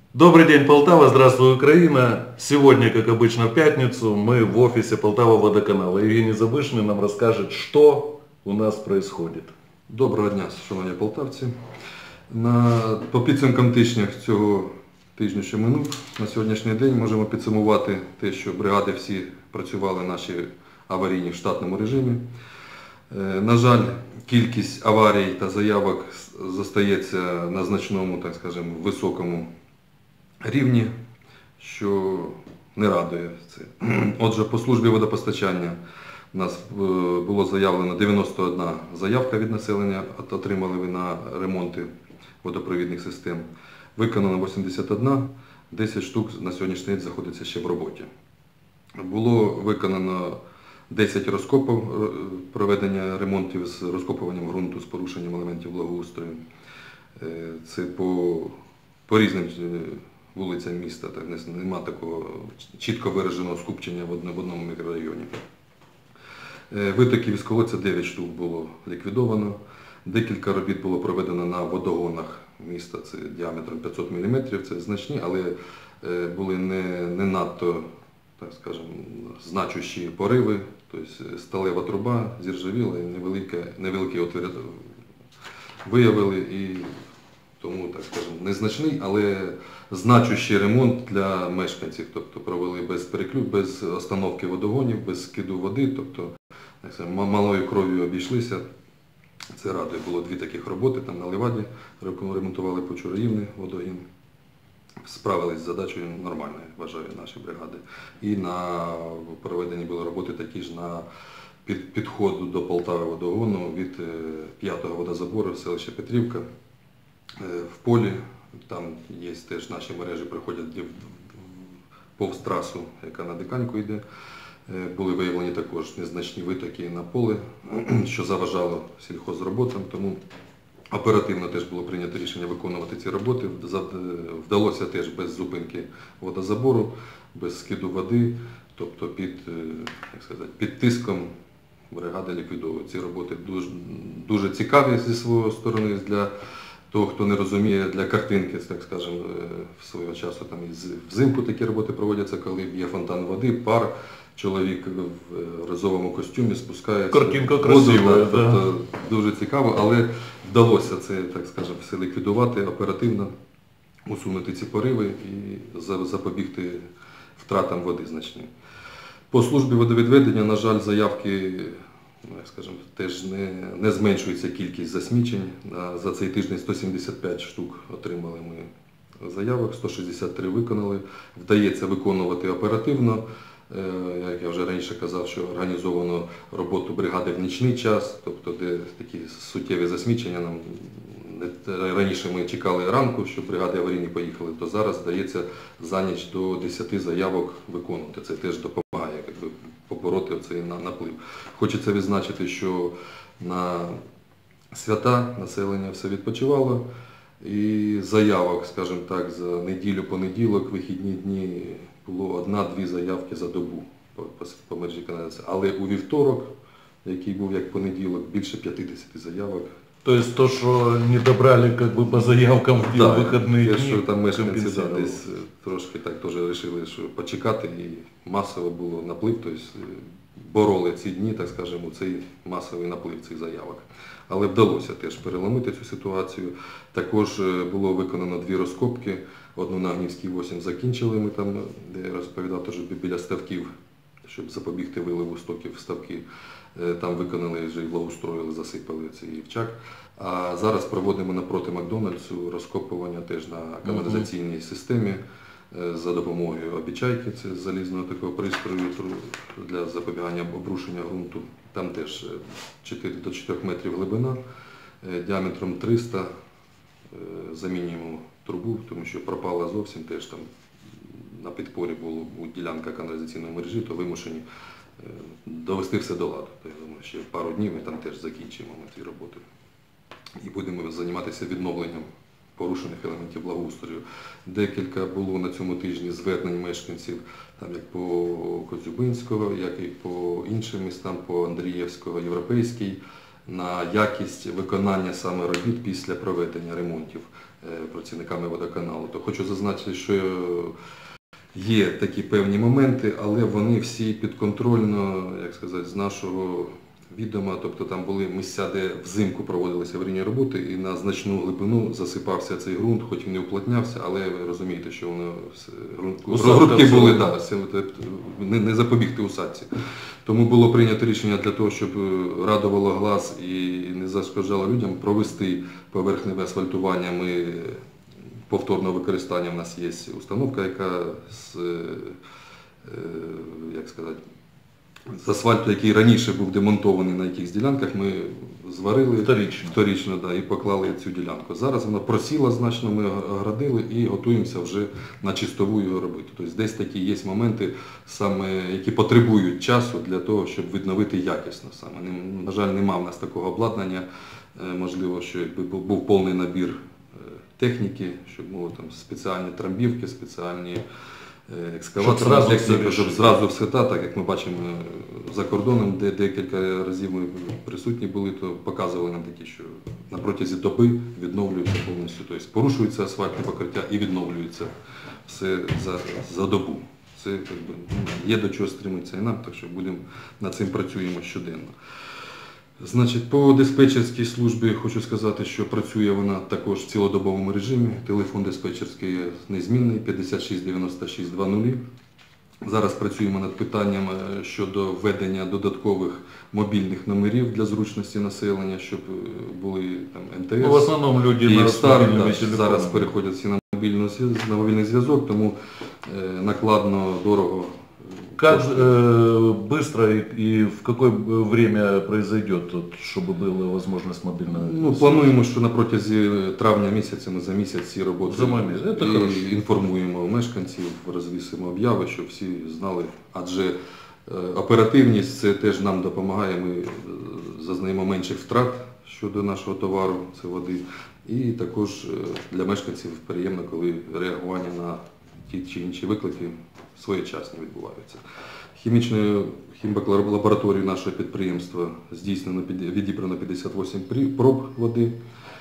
Добрый день, Полтава, здравствуй, Украина. Сегодня, как обычно, в пятницу мы в офисе Полтава водоканала. Евгений Забышный нам расскажет, что у нас происходит. Доброго дня, шановні полтавці. По підсумкам тижня цього тижня, що минув, на сьогоднішній день можемо підсумувати те, що бригади всі працювали наші аварійні в штатному режимі. На жаль, кількість аварій та заявок зостається на значному, так скажемо, високому рівні, що не радує це. Отже, по службі водопостачання у нас було заявлено 91 заявка від населення, отримали ви на ремонти водопровідних систем. Виконано 81, 10 штук на сьогоднішній день знаходиться ще в роботі. Було виконано 10 розкопів, проведення ремонтів з розкопуванням ґрунту з порушенням елементів благоустрою. Це по різним вулицям міста, так, немає такого чітко вираженого скупчення в одному мікрорайоні. Витоків із колодця 9 штук було ліквідовано. Декілька робіт було проведено на водогонах міста, це діаметром 500 мм, це значні, але були не надто, так скажемо, значущі пориви. Тобто сталева труба зіржавіла і невеликий отвір виявили, і тому, так скажемо, незначний, але значущий ремонт для мешканців. Тобто провели без остановки водогонів, без скиду води, тобто малою кров'ю обійшлися. Це радує. Було 2 таких роботи, там на Леваді ремонтували Почураївний водогін. Справились з задачею нормально, вважаю, наші бригади. І проведені були роботи такі ж на підходу до Полтави водогону від 5-го водозабору селища Петрівка. В полі, там є теж наші мережі, проходять повз трасу, яка на Диканьку йде. Були виявлені також незначні витоки на поле, що заважало сільхозроботам, тому оперативно теж було прийнято рішення виконувати ці роботи. Вдалося теж без зупинки водозабору, без скиду води, тобто під тиском бригада ліквідовує ці роботи. Дуже цікаві зі своєї сторони для того, хто не розуміє, для картинки, так скажемо, свого часу там взимку такі роботи проводяться, коли є фонтан води, пар, чоловік в розовому костюмі спускається. Картинка красива, да. Тобто дуже цікаво, але вдалося це, так скажемо, все ліквідувати, оперативно усунути ці пориви і запобігти втратам води значним. По службі водовідведення, на жаль, заявки, скажімо, теж не зменшується кількість засмічень. За цей тиждень 175 штук отримали ми заявок, 163 виконали. Вдається виконувати оперативно. Як я вже раніше казав, що організовано роботу бригади в нічний час, тобто де такі суттєві засмічення. Раніше ми чекали ранку, щоб бригади аварійні поїхали, то зараз вдається за ніч до 10 заявок виконувати. Це теж допомагає побороти цей наплив. Хочеться відзначити, що на свята населення все відпочивало, і заявок, скажімо так, за неділю-понеділок, вихідні дні було 1-2 заявки за добу по мережі каналізації. Але у вівторок, який був як понеділок, більше 50 заявок. То есть то, что не добрали по заявкам в выходные дни, що там мешканці десь трошки так теж вирішили, що почекати, і масово було наплив, тобто бороли ці дні, так скажемо, цей масовий наплив цих заявок. Але вдалося теж переломити цю ситуацію. Також було виконано 2 розкопки, одну на Гнівській 8 закінчили ми там, де я розповідав, теж біля ставків, щоб запобігти виливу стоків в ставки. Там виконали, вже благоустроїли, засипали цей рівчак. А зараз проводимо напроти Макдональдсу розкопування теж на каналізаційній системі за допомогою обічайки, це залізного такого пристрою для запобігання обрушення ґрунту. Там теж 4 до 4 метрів глибина, діаметром 300, замінюємо трубу, тому що пропала зовсім, теж там на підпорі була ділянка каналізаційної мережі, то вимушені довести все до ладу. Я думаю, ще пару днів ми там теж закінчимо ці роботи. І будемо займатися відновленням порушених елементів благоустрою. Декілька було на цьому тижні звернень мешканців, там як по Коцюбинського, як і по іншим містам, по Андріївського, Європейський, на якість виконання саме робіт після проведення ремонтів працівниками водоканалу. То хочу зазначити, що є такі певні моменти, але вони всі підконтрольно, як сказати, з нашого відома, тобто там були місця, де взимку проводилися аварійні роботи і на значну глибину засипався цей ґрунт, хоч він не уплотнявся, але ви розумієте, що воно грудки були, да, не запобігти усадці. Тому було прийнято рішення для того, щоб радувало глаз і не зашкоджало людям, провести поверхневе асфальтування. Ми повторного використання в нас є установка, яка як сказати, з асфальту, який раніше був демонтований на якихось ділянках, ми зварили вторично да, і поклали цю ділянку. Зараз вона просіла значно, ми оградили і готуємося вже на чистову його робити. Тобто десь такі є моменти, саме, які потребують часу для того, щоб відновити якісно. Саме. На жаль, немає в нас такого обладнання, можливо, що якби був повний набір техніки, щоб там спеціальні трамбівки, спеціальні екскаваторна техніка, щоб зразу все так як ми бачимо за кордоном, де декілька разів ми присутні були, то показували нам такі, що на протязі доби відновлюється повністю. Тобто порушується асфальтне покриття і відновлюється все за добу. Це якби, є до чого стриматися і нам, так що над цим працюємо щоденно. Значить, по диспетчерській службі хочу сказати, що працює вона також в цілодобовому режимі. Телефон диспетчерський незмінний 56 96 20. Зараз працюємо над питанням щодо введення додаткових мобільних номерів для зручності населення, щоб були там МТС. В основному люди і на Стар, зараз переходять всі на мобільний зв'язок, тому накладно, дорого. Как быстро и в какое время произойдет, чтобы была возможность мобильного? Плануємо, що на протязі травня місяця ми за місяць всі роботи інформуємо мешканців, розвісимо обяви, щоб всі знали. Адже оперативність це теж нам допомагає, ми зазнаємо менших втрат щодо нашого товару, це води. І також для мешканців приємно, коли реагування на ті чи інші виклики своєчасно відбуваються. Хімічною хімбакалабораторією нашого підприємства відібрано 58 проб води,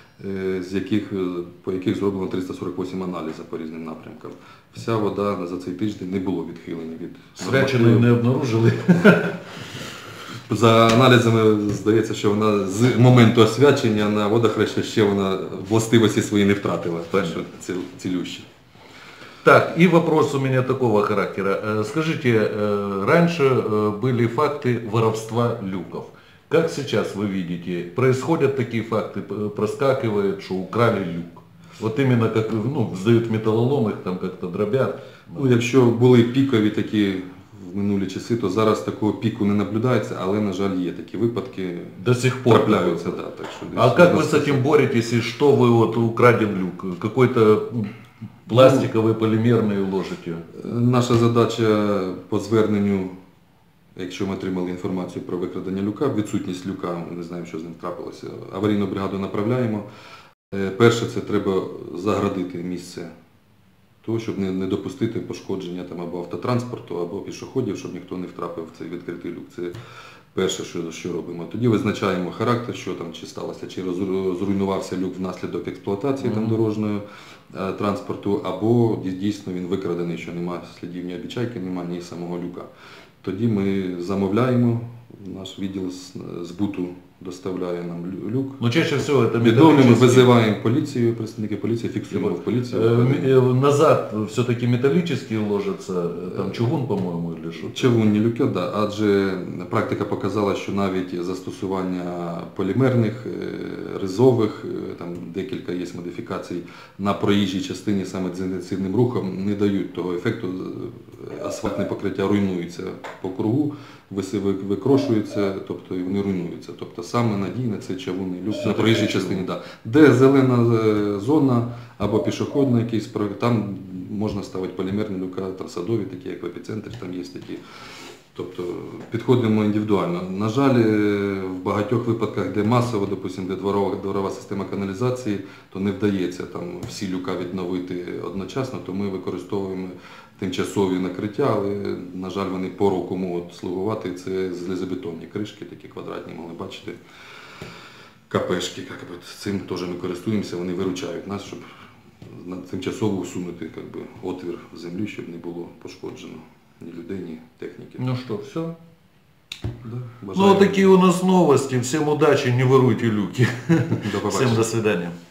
по яких зроблено 348 аналізів по різним напрямкам. Вся вода за цей тиждень не було відхилення від Сряченої не обнаружили? За аналізами здається, що вона з моменту освячення на водохреща ще вона властивості свої не втратила, перше цілющі. Так, и вопрос у меня такого характера. Скажите, раньше были факты воровства люков. Как сейчас вы видите, происходят такие факты, проскакивает, что украли люк? Вот именно как сдают металлолом, их там как-то дробят. Якщо були пікові такі в минулі часи, то зараз такого піку не наблюдається, але, на жаль, є такі випадки. До сих пор трапляються. Да, так що а как вы с этим боретесь и что вы украден люк? Какой-то пластиковий, полімерний ложите? Наша задача по зверненню, якщо ми отримали інформацію про викрадення люка, відсутність люка, ми не знаємо, що з ним трапилося, аварійну бригаду направляємо. Перше, це треба заградити місце того, щоб не допустити пошкодження або автотранспорту, або пішоходів, щоб ніхто не втрапив в цей відкритий люк. Це перше, що робимо. Тоді визначаємо характер, що там, чи сталося, чи зруйнувався люк внаслідок експлуатації дорожнього транспорту, або дійсно він викрадений, що немає слідів ні обічайки, немає ні самого люка. Тоді ми замовляємо, наш відділ збуту доставляє нам люк. Чаще всего это металлический. Визиваємо поліцію, представники поліції, фіксуємо в поліцію. Назад все-таки металлические ложатся, там чугун, по-моєму, или що? Чугунні люки, да, адже практика показала, що навіть застосування полімерних, ризових, там декілька є модифікацій на проїжджій частині саме з інтенсивним рухом не дають того ефекту, асфальтне покриття руйнується по кругу, викрошується, тобто і вони руйнуються. Тобто саме надійне це чавунний люк на проїжджій частині. Да. Де зелена зона або пішохідна якийсь, там можна ставити полімерні люка, там садові, такі як в епіцентрі, там є такі. Тобто підходимо індивідуально. На жаль, в багатьох випадках, де масово, допустимо, де дворова система каналізації, то не вдається там всі люка відновити одночасно, то ми використовуємо тимчасові накриття, але, на жаль, вони по року можуть слугувати. Це залізобетонні кришки, такі квадратні, могли бачити. КПшки, цим теж ми користуємося, вони виручають нас, щоб тимчасово усунути отвір в землі, щоб не було пошкоджено ні людей, ні техніки. Ну что, все? Да, Ну, вот такие у нас новости. Всем удачи, не воруйте люки. До побачення. Всем до свидания.